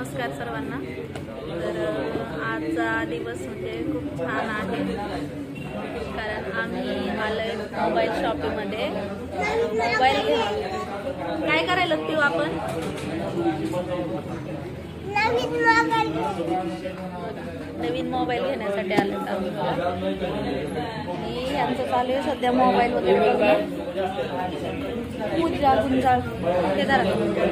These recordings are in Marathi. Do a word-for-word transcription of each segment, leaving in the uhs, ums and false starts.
नमस्कार सर्वांना। तर आजचा दिवस म्हणजे खूप छान आहे, कारण आम्ही आलोय मोबाईल शॉपीमध्ये मोबाईल घेऊन। काय करायला लागतो आपण? नवीन मोबाईल घेण्यासाठी आले मी। यांचं चालू आहे सध्या मोबाईल वगैरे बघणं। पूजा गुंजाळ ते जरा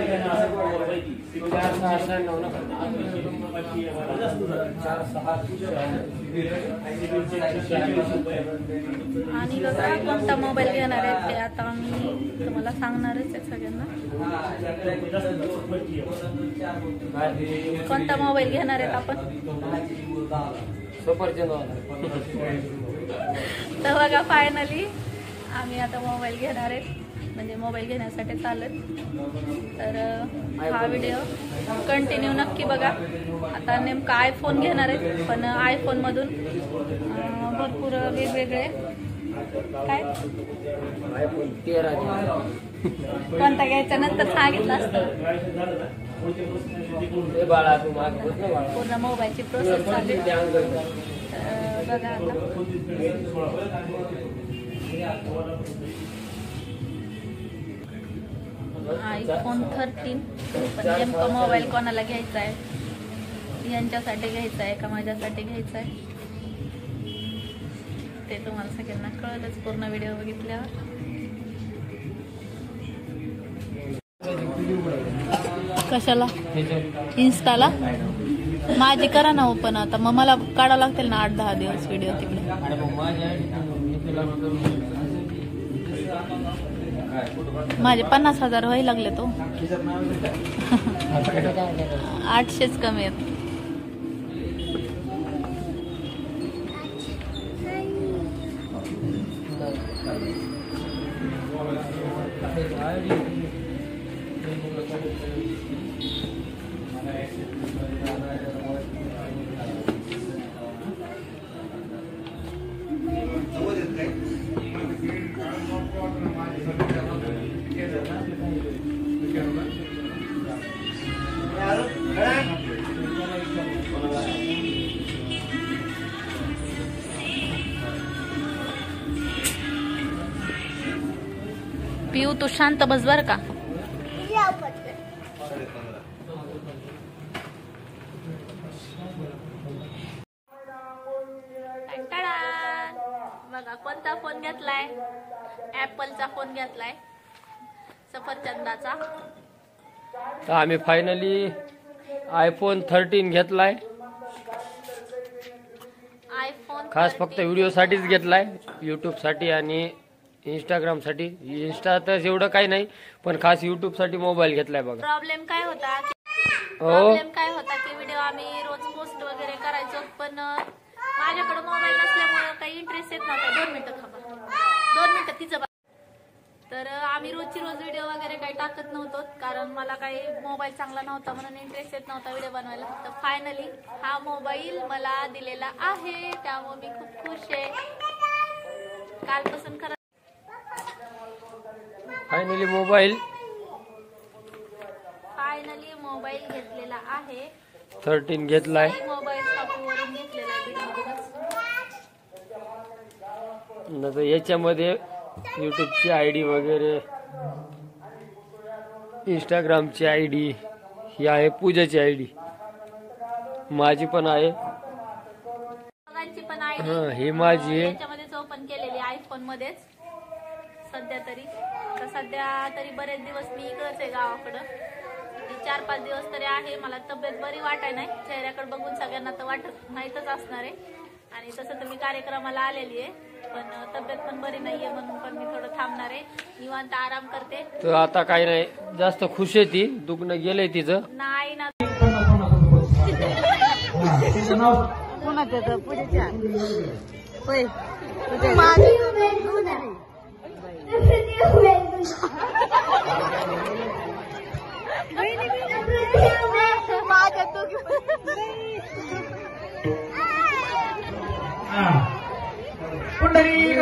आणि बघा कोणता मोबाईल घेणार आहे ते आता मी तुम्हाला सांगणारच आहे सगळ्यांना। कोणता मोबाईल घेणार आहेत आपण? तर बघा फायनली आम्ही आता मोबाईल घेणार आहेत, म्हणजे मोबाईल घेण्यासाठी चालत। तर हा व्हिडिओ कंटिन्यू नक्की बघा। आता नेमका आयफोन घेणार आहेत, पण आयफोन मधून भरपूर वेगवेगळे काय कोणता घ्यायचा नंतर सांगितलं असतं। पूर्ण मोबाईलची प्रोसेस चालू बघा आता। आयफोन थर्टीन, पण नेमकं मोबाईल कोणाला घ्यायचा आहे, यांच्यासाठी घ्यायचा आहे का माझ्यासाठी घ्यायचा आहे ते तुम्हाला सगळ्यांना कळलंच पूर्ण व्हिडिओ बघितल्यावर। कशाला? इन्स्टाला माझी करा ना ओपन आता, मग मला काढावं लागतील ना आठ दहा दिवस व्हिडिओ तिकडे। माझे पन्नास हजार व्हायला लागले तो आठशेच कमी आहेत। पिऊ तू शांत बस बर का। बघा कोणता फोन घेतलाय? ऍपलचा फोन घेतलाय, सफरचंदाचा। तर आम्ही फायनली आयफोन थर्टीन घेतलाय। आयफोन खास फक्त व्हिडिओ साठीच घेतलाय, युट्यूब साठी आणि इंस्टाग्राम साठी। इंस्टा तर एवढं काही नाही, पण खास युट्यूब साठी मोबाईल घेतलाय बघा। प्रॉब्लेम काय होता प्रॉब्लेम काय होता की व्हिडिओ आम्ही रोज पोस्ट वगैरे करायचो, पण माझ्याकडे मोबाईल नसल्यामुळे काही इंटरेस्ट येत नव्हता। दोन मिनिटं थांबा, दोन मिनिटं तिचं। तर आम्ही रोजची रोज व्हिडिओ वगैरे काही टाकत नव्हतो, कारण मला काही मोबाईल चांगला नव्हता म्हणून इंटरेस्ट येत नव्हता व्हिडिओ बनवायला। तर फायनली हा मोबाईल मला दिलेला आहे, त्यामुळे मी खूप खुश आहे। कालपासून खरं फायनली मोबाईल फायनली मोबाईल घेतलेला आहे, थर्टीन घेतलाय। मोबाईल शॉपवरून घेतलेला आहे नंतर याच्यामध्ये युट्यूबची आयडी वगैरे, इंस्टाग्रामची आयडी ही आहे, पूजाची आयडी, माझी पण आहे, पण आयडी हा ही माझी आहे। याच्यामध्येच ओपन केलेली आयफोन मध्येच सध्या तरी। तर सध्या तरी बरेच दिवस मी इकडेच आहे गावाकडं, चार पाच दिवस तरी आहे। मला तब्येत बरी वाटाय नाही, चेहऱ्याकडे बघून सगळ्यांना तर वाटत माहीतच असणार आहे। आणि तसं तर मी कार्यक्रमाला आलेली आहे, पण तब्येत पण बरी नाहीये म्हणून पण मी थोडं थांबणार आहे, निवांत आराम करते। तर आता काही नाही, जास्त खुश आहे ती, दुखणं गेलंय तिचं नाही ना। कोणाच्या पूजेच्या होय माझ्या पुंडरी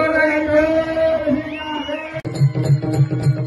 गोविंद।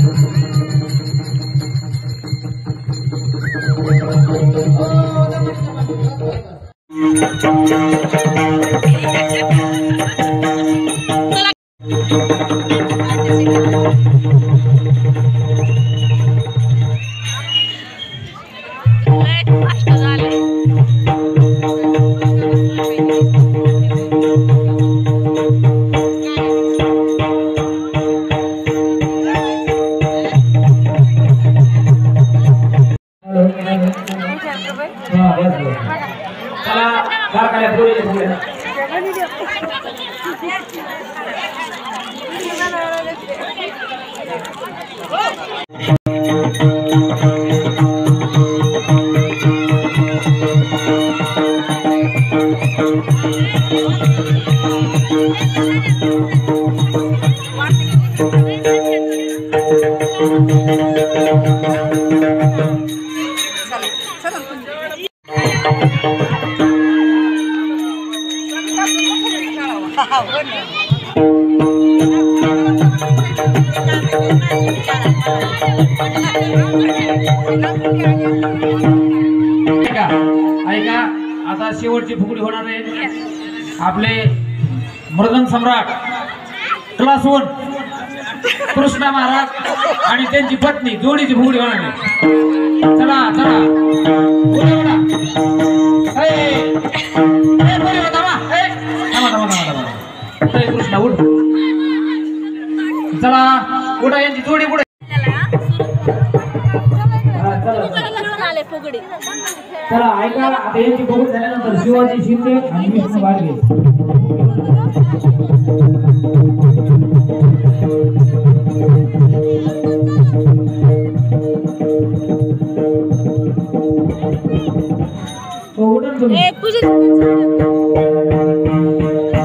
ऐका आता शेवटची फुगडी होणार आहे. आपले मृदंग सम्राट क्लास वन कृष्णा महाराज आणि त्यांची पत्नी जोडीची फुगडी होणार आहे. चला चला उड्या उडा. ए, ए, बरे होता वा. ए, थांबा थांबा थांबा थांबा. उठ रे कृष्णा उठ. चला उडा यांची जोडी पुढे. चला ऐका आता यांची फुगडी झाल्यानंतर शिवाजी शिंदे आणि विष्णू वाडगे तो उडन तुम्ही.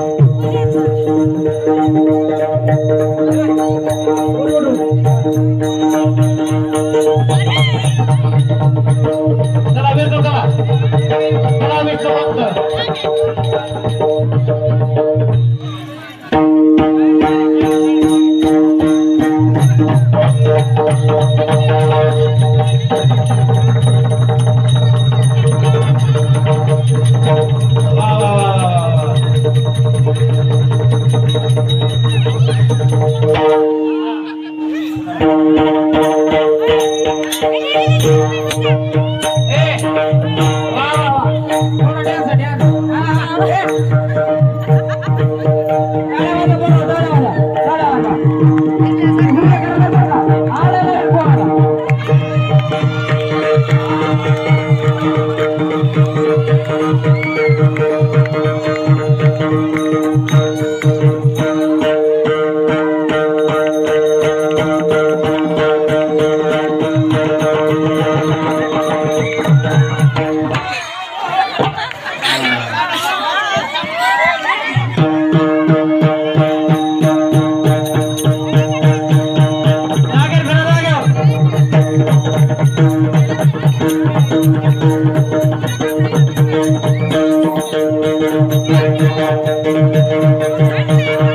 उड, उड.